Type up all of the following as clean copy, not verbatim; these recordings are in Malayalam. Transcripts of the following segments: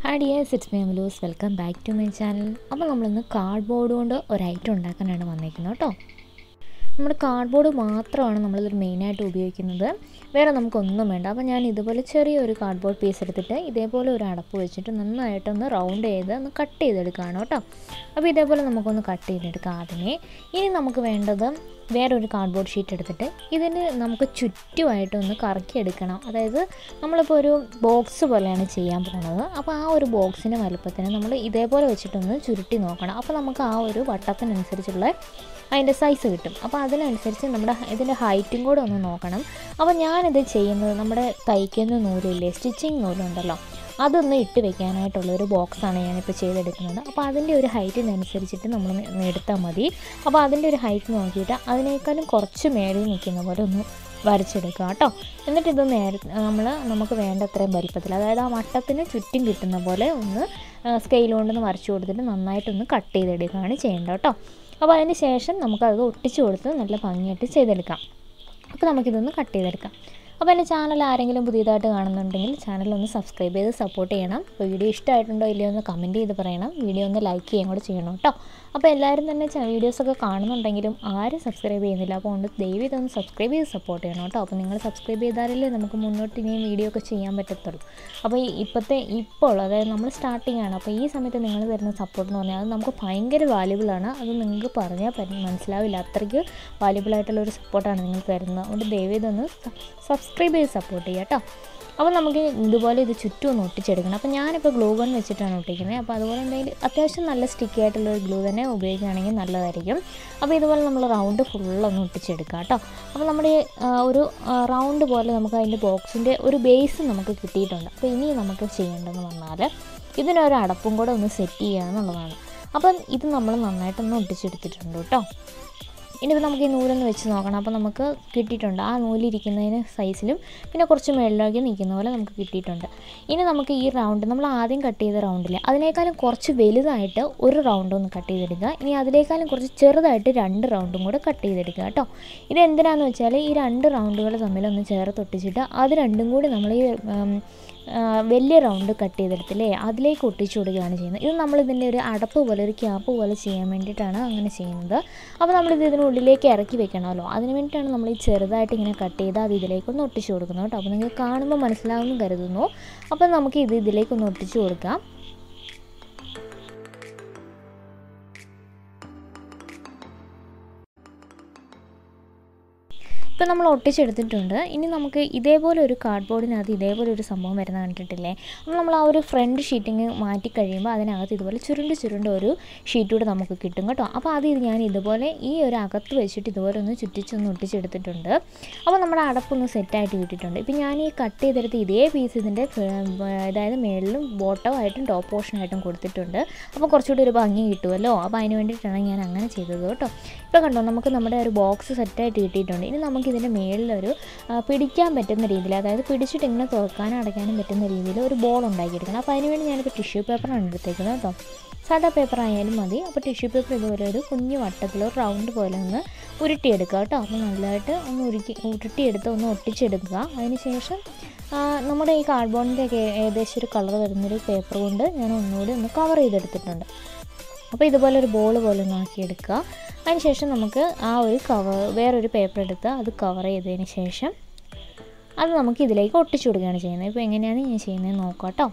Hi dears, it's me Amaluz. Welcome back to my channel. അപ്പോൾ നമ്മളിന്ന് കാർഡ്ബോർഡ് കൊണ്ട് ഒരു ഐറ്റം ഉണ്ടാക്കാനാണ് വന്നിരിക്കുന്നത് കേട്ടോ. നമ്മുടെ കാർഡ്ബോർഡ് മാത്രമാണ് നമ്മളിതൊരു മെയിനായിട്ട് ഉപയോഗിക്കുന്നത്. വേറെ നമുക്കൊന്നും വേണ്ട. അപ്പോൾ ഞാൻ ഇതുപോലെ ചെറിയൊരു കാർഡ്ബോർഡ് പീസ് എടുത്തിട്ട് ഇതേപോലെ ഒരു അടപ്പ് വെച്ചിട്ട് നന്നായിട്ടൊന്ന് റൗണ്ട് ചെയ്ത് ഒന്ന് കട്ട് ചെയ്തെടുക്കുകയാണ് കേട്ടോ. അപ്പോൾ ഇതേപോലെ നമുക്കൊന്ന് കട്ട് ചെയ്തെടുക്കാം ആദ്യമേ. ഇനി നമുക്ക് വേണ്ടത് വേറൊരു കാർഡ്ബോർഡ് ഷീറ്റ് എടുത്തിട്ട് ഇതിന് നമുക്ക് ചുറ്റുമായിട്ടൊന്ന് കറക്കിയെടുക്കണം. അതായത് നമ്മളിപ്പോൾ ഒരു ബോക്സ് പോലെയാണ് ചെയ്യാൻ പോകുന്നത്. അപ്പോൾ ആ ഒരു ബോക്സിൻ്റെ വലുപ്പത്തിന് നമ്മൾ ഇതേപോലെ വെച്ചിട്ടൊന്ന് ചുരുട്ടി നോക്കണം. അപ്പോൾ നമുക്ക് ആ ഒരു വട്ടത്തിനനുസരിച്ചുള്ള അതിൻ്റെ സൈസ് കിട്ടും. അപ്പോൾ അതിനനുസരിച്ച് നമ്മുടെ ഇതിൻ്റെ ഹൈറ്റും കൂടെ ഒന്ന് നോക്കണം. അപ്പോൾ ഞാനിത് ചെയ്യുന്നത് നമ്മുടെ തയ്ക്കുന്ന നൂലില്ലേ, സ്റ്റിച്ചിങ് നൂലുണ്ടല്ലോ, അതൊന്ന് ഇട്ട് വെക്കാനായിട്ടുള്ളൊരു ബോക്സാണ് ഞാനിപ്പോൾ ചെയ്തെടുക്കുന്നത്. അപ്പോൾ അതിൻ്റെ ഒരു ഹൈറ്റിനനുസരിച്ചിട്ട് നമ്മൾ എടുത്താൽ മതി. അപ്പോൾ അതിൻ്റെ ഒരു ഹൈറ്റ് നോക്കിയിട്ട് അതിനേക്കാളും കുറച്ച് മേളിൽ നിൽക്കുന്ന പോലെ ഒന്ന് വരച്ചെടുക്കുക കേട്ടോ. എന്നിട്ട് ഇത് നമുക്ക് വേണ്ട അത്രയും വലിപ്പത്തിൽ, അതായത് ആ വട്ടത്തിന് ചുറ്റും കിട്ടുന്ന പോലെ ഒന്ന് സ്കെയിൽ കൊണ്ടൊന്ന് വരച്ചു കൊടുത്തിട്ട് നന്നായിട്ടൊന്ന് കട്ട് ചെയ്തെടുക്കുകയാണ് ചെയ്യേണ്ടത് കേട്ടോ. അപ്പോൾ അതിന് ശേഷം നമുക്കത് ഒട്ടിച്ച് കൊടുത്ത് നല്ല ഭംഗിയായിട്ട് ചെയ്തെടുക്കാം. അപ്പോൾ നമുക്കിതൊന്ന് കട്ട് ചെയ്തെടുക്കാം. അപ്പോൾ എൻ്റെ ചാനൽ ആരെങ്കിലും പുതിയതായിട്ട് കാണുന്നുണ്ടെങ്കിൽ ചാനലൊന്ന് സബ്സ്ക്രൈബ് ചെയ്ത് സപ്പോർട്ട് ചെയ്യണം. അപ്പോൾ വീഡിയോ ഇഷ്ടമായിട്ടുണ്ടോ ഇല്ലയോ ഒന്ന് കമൻറ്റ് ചെയ്ത് പറയണം. വീഡിയോ ഒന്ന് ലൈക്ക് ചെയ്യുകയും കൂടെ ചെയ്യണം കേട്ടോ. അപ്പോൾ എല്ലാവരും തന്നെ വീഡിയോസൊക്കെ കാണുന്നുണ്ടെങ്കിലും ആരും സബ്സ്ക്രൈബ് ചെയ്യുന്നില്ല. അപ്പോൾ അതുകൊണ്ട് ദയവ് ഇതൊന്ന് സബ്സ്ക്രൈബ് ചെയ്ത് സപ്പോർട്ട് ചെയ്യണം കേട്ടോ. അപ്പോൾ നിങ്ങൾ സബ്സ്ക്രൈബ് ചെയ്താലല്ലേ നമുക്ക് മുന്നോട്ട് ഇനിയും വീഡിയോ ഒക്കെ ചെയ്യാൻ പറ്റത്തുള്ളൂ. അപ്പോൾ ഇപ്പോൾ അതായത് നമ്മൾ സ്റ്റാർട്ടിംഗ് ആണ്. അപ്പോൾ ഈ സമയത്ത് നിങ്ങൾ തരുന്ന സപ്പോർട്ട് എന്ന് പറഞ്ഞാൽ അത് നമുക്ക് ഭയങ്കര വാല്യുബിളാണ്. അത് നിങ്ങൾക്ക് പറഞ്ഞാൽ മനസ്സിലാവില്ല, അത്രയ്ക്ക് വാല്യുബിളായിട്ടുള്ളൊരു സപ്പോർട്ടാണ് നിങ്ങൾ തരുന്നത്. അതുകൊണ്ട് ദയവ് ഇതൊന്ന് സബ്സ്ക്രൈബ് ചെയ്ത് സപ്പോർട്ട് ചെയ്യുക കേട്ടോ. അപ്പോൾ നമുക്ക് ഇതുപോലെ ഇത് ചുറ്റും ഒന്ന് ഒട്ടിച്ചെടുക്കണം. അപ്പോൾ ഞാനിപ്പോൾ ഗ്ലൂ ഗൺ വെച്ചിട്ടാണ് ഒട്ടിക്കുന്നത്. അപ്പോൾ അതുപോലെ എന്തെങ്കിലും അത്യാവശ്യം നല്ല സ്റ്റിക്കി ആയിട്ടുള്ളൊരു ഗ്ലൂ തന്നെ ഉപയോഗിക്കുകയാണെങ്കിൽ നല്ലതായിരിക്കും. അപ്പോൾ ഇതുപോലെ നമ്മൾ റൗണ്ട് ഫുള്ളൊന്ന് ഒട്ടിച്ചെടുക്കുക കേട്ടോ. അപ്പോൾ നമ്മുടെ ഒരു റൗണ്ട് പോലെ നമുക്ക് അതിൻ്റെ ബോക്സിൻ്റെ ഒരു ബേസ് നമുക്ക് കിട്ടിയിട്ടുണ്ട്. അപ്പോൾ ഇനി നമുക്ക് ചെയ്യേണ്ടതെന്ന് പറഞ്ഞാൽ ഇതിനൊരു അടപ്പും കൂടെ ഒന്ന് സെറ്റ് ചെയ്യുക എന്നുള്ളതാണ്. അപ്പം ഇത് നമ്മൾ നന്നായിട്ടൊന്ന് ഒട്ടിച്ചെടുത്തിട്ടുണ്ട് കേട്ടോ. ഇനിയിപ്പോൾ നമുക്ക് ഈ നൂലൊന്ന് വെച്ച് നോക്കണം. അപ്പോൾ നമുക്ക് കിട്ടിയിട്ടുണ്ട്. ആ നൂലിരിക്കുന്നതിന് സൈസിലും പിന്നെ കുറച്ച് മേളിലേക്ക് നിൽക്കുന്ന പോലെ നമുക്ക് കിട്ടിയിട്ടുണ്ട്. ഇനി നമുക്ക് ഈ റൗണ്ട് നമ്മൾ ആദ്യം കട്ട് ചെയ്ത റൗണ്ടിൽ അതിനേക്കാളും കുറച്ച് വലുതായിട്ട് ഒരു റൗണ്ട് ഒന്ന് കട്ട് ചെയ്തെടുക്കുക. ഇനി അതിനേക്കാളും കുറച്ച് ചെറുതായിട്ട് 2 റൗണ്ടും കൂടെ കട്ട് ചെയ്തെടുക്കുക കേട്ടോ. ഇതെന്തിനാണെന്ന് വെച്ചാൽ ഈ 2 റൗണ്ടുകൾ തമ്മിലൊന്ന് ചേർത്ത് ഒട്ടിച്ചിട്ട് അത് രണ്ടും കൂടി നമ്മൾ ഈ വലിയ റൗണ്ട് കട്ട് ചെയ്തെടുത്തില്ലേ അതിലേക്ക് ഒട്ടിച്ചു കൊടുക്കുകയാണ് ചെയ്യുന്നത്. ഇത് നമ്മളിതിൻ്റെ ഒരു അടപ്പ് പോലെ ഒരു ക്യാപ്പ് പോലെ ചെയ്യാൻ വേണ്ടിയിട്ടാണ് അങ്ങനെ ചെയ്യുന്നത്. അപ്പോൾ നമ്മളിത് ഇതിനുള്ളിലേക്ക് ഇറക്കി വെക്കണമല്ലോ, അതിന് വേണ്ടിയിട്ടാണ് നമ്മൾ ഈ ചെറുതായിട്ട് ഇങ്ങനെ കട്ട് ചെയ്ത് അത് ഇതിലേക്കൊന്ന് ഒട്ടിച്ചു കൊടുക്കുന്നത് കേട്ടോ. അപ്പോൾ നിങ്ങൾക്ക് കാണുമ്പോൾ മനസ്സിലാവുമെന്ന് കരുതുന്നു. അപ്പോൾ നമുക്ക് ഇതിലേക്കൊന്ന് ഒട്ടിച്ചു കൊടുക്കാം. ഇപ്പോൾ നമ്മൾ ഒട്ടിച്ചെടുത്തിട്ടുണ്ട്. ഇനി നമുക്ക് ഇതേപോലെ ഒരു കാർഡ്ബോർഡിനകത്ത് ഇതേപോലെ ഒരു സംഭവം വരുന്ന കണ്ടിട്ടില്ലേ. അപ്പോൾ നമ്മൾ ആ ഒരു ഫ്രണ്ട് ഷീറ്റിങ് മാറ്റി കഴിയുമ്പോൾ അതിനകത്ത് ഇതുപോലെ ചുരുണ്ട് ഒരു ഷീറ്റ് കൂടെ നമുക്ക് കിട്ടും കേട്ടോ. അപ്പോൾ അത് ഞാൻ ഇതുപോലെ ഈ ഒരു അകത്ത് വെച്ചിട്ട് ഇതുപോലെ ഒന്ന് ചുറ്റിച്ചൊന്ന് ഒട്ടിച്ചെടുത്തിട്ടുണ്ട്. അപ്പോൾ നമ്മുടെ അടപ്പൊന്ന് സെറ്റായിട്ട് കിട്ടിയിട്ടുണ്ട്. ഇപ്പോൾ ഞാൻ ഈ കട്ട് ചെയ്തെടുത്ത് ഇതേ പീസ് ഇതിൻ്റെ അതായത് മേളിലും ബോട്ടമായിട്ടും ടോപ്പ് പോർഷനായിട്ടും കൊടുത്തിട്ടുണ്ട്. അപ്പോൾ കുറച്ചുകൂടി ഒരു ഭംഗി കിട്ടുമല്ലോ. അപ്പോൾ അതിന് വേണ്ടിയിട്ടാണ് ഞാൻ അങ്ങനെ ചെയ്തത് കേട്ടോ. ഇപ്പോൾ കണ്ടോ, നമുക്ക് നമ്മുടെ ഒരു ബോക്സ് സെറ്റായിട്ട് കിട്ടിയിട്ടുണ്ട്. ഇനി നമുക്ക് ഇതിൻ്റെ മേളിലൊരു പിടിക്കാൻ പറ്റുന്ന രീതിയിൽ, അതായത് പിടിച്ചിട്ട് ഇങ്ങനെ തുറക്കാനും അടയ്ക്കാനും പറ്റുന്ന രീതിയിൽ ഒരു ബോൾ ഉണ്ടാക്കിയെടുക്കണം. അപ്പോൾ അതിനുവേണ്ടി ഞാനിപ്പോൾ ടിഷ്യൂ പേപ്പറാണ് എടുത്തേക്കുന്നത് കേട്ടോ. സാധാ പേപ്പർ ആയാലും മതി. അപ്പോൾ ടിഷ്യൂ പേപ്പർ ഇതുപോലെ ഒരു കുഞ്ഞു വട്ടത്തിൽ ഒരു റൗണ്ട് പോലെ ഒന്ന് ഉരുട്ടിയെടുക്കുക കേട്ടോ. അപ്പോൾ നല്ലതായിട്ട് ഒന്ന് ഉരുട്ടിയെടുത്ത് ഒന്ന് ഒട്ടിച്ചെടുക്കുക. അതിന് ശേഷം നമ്മുടെ ഈ കാർഡ്ബോർഡിൻ്റെ ഒക്കെ ഏകദേശം ഒരു കളർ വരുന്നൊരു പേപ്പർ കൊണ്ട് ഞാൻ ഒന്നുകൂടി ഒന്ന് കവർ ചെയ്തെടുത്തിട്ടുണ്ട്. അപ്പോൾ ഇതുപോലെ ഒരു ബോൾ പോലെ ഒന്ന് ആക്കിയെടുക്കുക. അതിനുശേഷം നമുക്ക് ആ ഒരു വേറൊരു പേപ്പർ എടുത്ത് അത് കവർ ചെയ്തതിന് ശേഷം അത് നമുക്ക് ഇതിലേക്ക് ഒട്ടിച്ചു കൊടുക്കുകയാണ് ചെയ്യുന്നത്. ഇപ്പോൾ എങ്ങനെയാണ് ഞാൻ ചെയ്യുന്നത് നോക്കാം കേട്ടോ.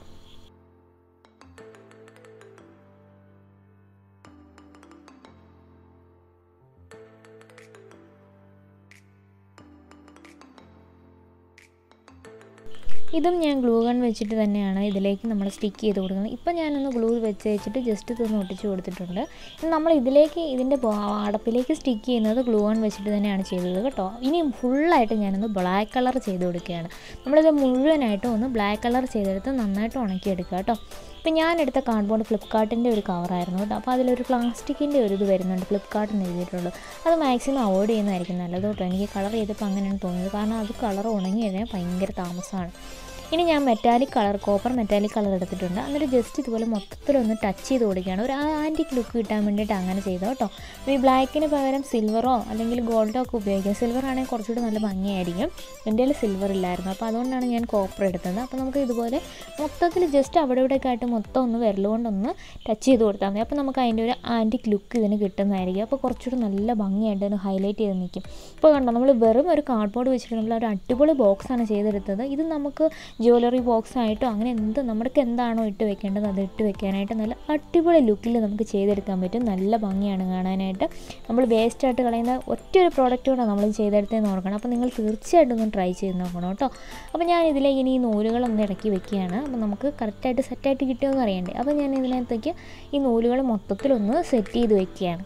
ഇതും ഞാൻ ഗ്ലൂ ഗൺ വെച്ചിട്ട് തന്നെയാണ് ഇതിലേക്ക് നമ്മൾ സ്റ്റിക്ക് ചെയ്ത് കൊടുക്കുന്നത്. ഇപ്പോൾ ഞാനൊന്ന് ഗ്ലൂ വെച്ചിട്ട് ജസ്റ്റ് ഇതൊന്ന് ഒട്ടിച്ച് കൊടുത്തിട്ടുണ്ട്. നമ്മൾ ഇതിൻ്റെ അടപ്പിലേക്ക് സ്റ്റിക്ക് ചെയ്യുന്നത് ഗ്ലൂ ഗൺ വെച്ചിട്ട് തന്നെയാണ് ചെയ്തത് കേട്ടോ. ഇനി ഫുള്ളായിട്ട് ഞാനൊന്ന് ബ്ലാക്ക് കളർ ചെയ്ത് കൊടുക്കുകയാണ്. നമ്മളിത് മുഴുവനായിട്ടും ഒന്ന് ബ്ലാക്ക് കളർ ചെയ്തെടുത്ത് നന്നായിട്ട് ഉണക്കിയെടുക്കുക കേട്ടോ. ഇപ്പോൾ ഞാനെടുത്ത കാർഡ്ബോർഡ് ഫ്ലിപ്കാർട്ടിൻ്റെ ഒരു കവറായിരുന്നു കേട്ടോ. അപ്പോൾ അതിലൊരു പ്ലാസ്റ്റിക്കിൻ്റെ ഒരു ഇത് വരുന്നുണ്ട്, ഫ്ലിപ്കാർട്ടിന് എഴുതിയിട്ടുള്ളൂ. അത് മാക്സിമം അവോയ്ഡ് ചെയ്യുന്നതായിരിക്കും നല്ലത് കേട്ടോ. എനിക്ക് കളർ ചെയ്തപ്പോൾ അങ്ങനെയാണ് തോന്നിയത്. കാരണം അത് കളർ ഉണങ്ങി കഴിഞ്ഞാൽ ഭയങ്കര താമസമാണ്. ഇനി ഞാൻ metallic colour copper metallic colour എടുത്തിട്ടുണ്ട്. എന്നിട്ട് ജസ്റ്റ് ഇതുപോലെ മൊത്തത്തിലൊന്ന് ടച്ച് ചെയ്ത് കൊടുക്കുകയാണ്. ഒരു ആൻറ്റിക് ലുക്ക് കിട്ടാൻ വേണ്ടിയിട്ട് അങ്ങനെ ചെയ്തോ കേട്ടോ. ഈ ബ്ലാക്കിന് പകരം സിൽവറോ അല്ലെങ്കിൽ ഗോൾഡോ ഒക്കെ ഉപയോഗിക്കാം. സിൽവർ ആണെങ്കിൽ കുറച്ചുകൂടി നല്ല ഭംഗിയായിരിക്കും. എൻ്റെ കയ്യിൽ സിൽവർ ഇല്ലായിരുന്നു, അപ്പോൾ അതുകൊണ്ടാണ് ഞാൻ കോപ്പർ എടുത്തത്. അപ്പോൾ നമുക്ക് ഇതുപോലെ മൊത്തത്തിൽ ജസ്റ്റ് അവിടെ ഇവിടെയൊക്കെ ആയിട്ട് മൊത്തം ഒന്ന് വിരലുകൊണ്ടൊന്ന് ടച്ച് ചെയ്ത് കൊടുത്താൽ മതി. അപ്പോൾ നമുക്ക് അതിൻ്റെ ഒരു ആൻറ്റിക് ലുക്ക് ഇതിന് കിട്ടുന്നതായിരിക്കും. അപ്പോൾ കുറച്ചുകൂടി നല്ല ഭംഗിയായിട്ട് ഇതിന് ഹൈലൈറ്റ് ചെയ്ത് നിൽക്കും. ഇപ്പോൾ കണ്ടോ, നമ്മൾ വെറും ഒരു കാർഡ്ബോർഡ് വെച്ചിട്ടുള്ള ഒരു അടിപൊളി ബോക്സാണ് ചെയ്തെടുത്തത്. ഇത് നമുക്ക് ജ്വല്ലറി ബോക്സ് ആയിട്ടോ അങ്ങനെ നമുക്ക് എന്താണോ ഇട്ട് വെക്കേണ്ടത് അത് ഇട്ട് വെക്കാനായിട്ട് നല്ല അടിപൊളി ലുക്കിൽ നമുക്ക് ചെയ്തെടുക്കാൻ പറ്റും. നല്ല ഭംഗിയാണ് കാണാനായിട്ട്. നമ്മൾ വേസ്റ്റായിട്ട് കളയുന്ന ഒറ്റൊരു പ്രോഡക്റ്റ് കൂടെ നമ്മൾ ചെയ്തെടുത്തതെന്ന് ഓർക്കണം. അപ്പോൾ നിങ്ങൾ തീർച്ചയായിട്ടും ഒന്ന് ട്രൈ ചെയ്ത് നോക്കണം കേട്ടോ. അപ്പോൾ ഞാൻ ഇതിലേക്ക് ഇനി ഈ നൂലുകളൊന്ന് ഇറക്കി വെക്കുകയാണ്. അപ്പോൾ നമുക്ക് കറക്റ്റായിട്ട് സെറ്റായിട്ട് കിട്ടുമെന്ന് അറിയണ്ടേ. അപ്പോൾ ഞാൻ ഇതിനകത്തേക്ക് ഈ നൂലുകൾ മൊത്തത്തിലൊന്ന് സെറ്റ് ചെയ്ത് വെക്കുകയാണ്.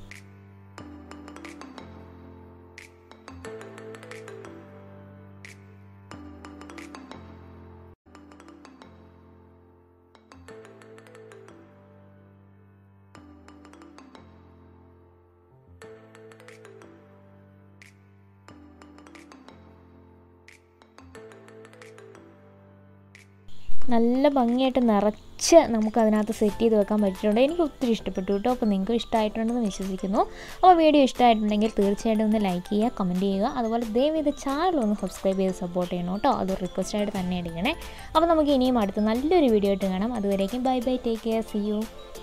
നല്ല ഭംഗിയായിട്ട് നിറച്ച് നമുക്കതിനകത്ത് സെറ്റ് ചെയ്ത് വെക്കാൻ പറ്റിയിട്ടുണ്ട്. എനിക്ക് ഒത്തിരി ഇഷ്ടപ്പെട്ടു കേട്ടോ. അപ്പോൾ നിങ്ങൾക്ക് ഇഷ്ടമായിട്ടുണ്ടെന്ന് വിശ്വസിക്കുന്നു. അപ്പോൾ വീഡിയോ ഇഷ്ടമായിട്ടുണ്ടെങ്കിൽ തീർച്ചയായിട്ടും ഒന്ന് ലൈക്ക് ചെയ്യുക, കമൻറ്റ് ചെയ്യുക. അതുപോലെ ദയവേത് ചാനൽ ഒന്ന് സബ്സ്ക്രൈബ് ചെയ്ത് സപ്പോർട്ട് ചെയ്യണം കേട്ടോ. അതൊരു റിക്വസ്റ്റായിട്ട് തന്നെ എടുക്കണേ. അപ്പോൾ നമുക്ക് ഇനിയും അടുത്ത നല്ലൊരു വീഡിയോ ആയിട്ട് കാണാം. അതുവരേക്കും bye bye, take care, see U.